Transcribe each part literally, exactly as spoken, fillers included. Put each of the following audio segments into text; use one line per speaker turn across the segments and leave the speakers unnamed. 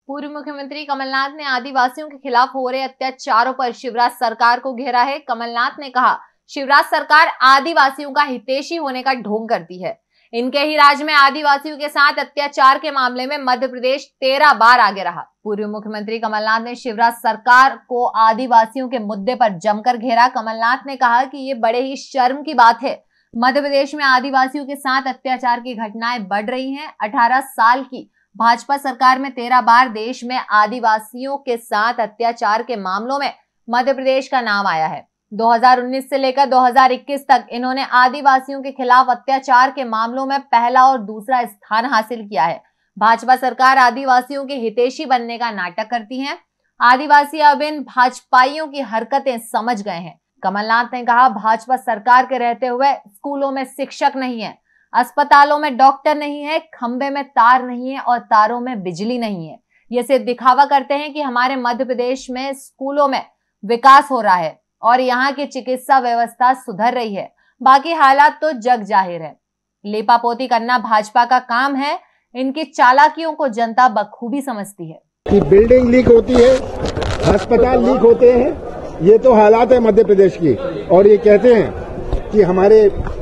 पूर्व मुख्यमंत्री कमलनाथ ने आदिवासियों के खिलाफ हो रहे अत्याचारों पर शिवराज सरकार को घेरा है। कमलनाथ ने कहा, शिवराज सरकार आदिवासियों का हितैषी होने का ढोंग करती है। इनके ही राज में आदिवासियों के साथ अत्याचार के मामले में मध्य प्रदेश तेरह बार आगे रहा। पूर्व मुख्यमंत्री कमलनाथ ने शिवराज सरकार को आदिवासियों के मुद्दे पर जमकर घेरा। कमलनाथ ने कहा कि ये बड़े ही शर्म की बात है, मध्य प्रदेश में आदिवासियों के साथ अत्याचार की घटनाएं बढ़ रही हैं। अठारह साल की भाजपा सरकार में तेरह बार देश में आदिवासियों के साथ अत्याचार के मामलों में मध्य प्रदेश का नाम आया है। दो हज़ार उन्नीस से लेकर दो हज़ार इक्कीस तक इन्होंने आदिवासियों के खिलाफ अत्याचार के मामलों में पहला और दूसरा स्थान हासिल किया है। भाजपा सरकार आदिवासियों के हितैषी बनने का नाटक करती है। आदिवासी अब इन भाजपाइयों की हरकतें समझ गए हैं। कमलनाथ ने कहा, भाजपा सरकार के रहते हुए स्कूलों में शिक्षक नहीं है, अस्पतालों में डॉक्टर नहीं है, खंबे में तार नहीं है और तारों में बिजली नहीं है। ये सिर्फ दिखावा करते हैं कि हमारे मध्य प्रदेश में स्कूलों में विकास हो रहा है और यहाँ की चिकित्सा व्यवस्था सुधर रही है। बाकी हालात तो जग जाहिर है। लेपापोती करना भाजपा का काम है। इनकी चालाकियों को जनता बखूबी समझती है
कि बिल्डिंग लीक होती है, अस्पताल लीक होते हैं, ये तो हालात है मध्य प्रदेश की। और ये कहते हैं कि हमारे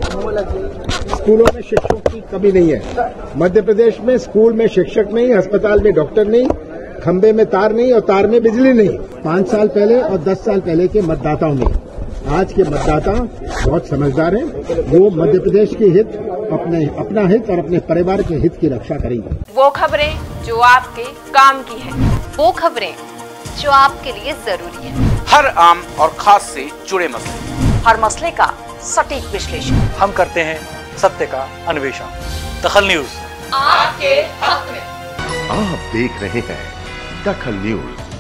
स्कूलों में शिक्षकों की कमी नहीं है। मध्य प्रदेश में स्कूल में शिक्षक नहीं, अस्पताल में डॉक्टर नहीं, खंबे में तार नहीं और तार में बिजली नहीं। पांच साल पहले और दस साल पहले के मतदाताओं में आज के मतदाता बहुत समझदार हैं। वो मध्य प्रदेश के हित, अपने अपना हित और अपने परिवार के हित की रक्षा करेंगे।
वो खबरें जो आपके काम की है, वो खबरें जो आपके लिए जरूरी है।
हर आम और खास से जुड़े मसले,
हर मसले का सटीक विश्लेषण
हम करते हैं, सत्य का अन्वेषण। दखल न्यूज
आपके हक में।
आप देख रहे हैं दखल न्यूज।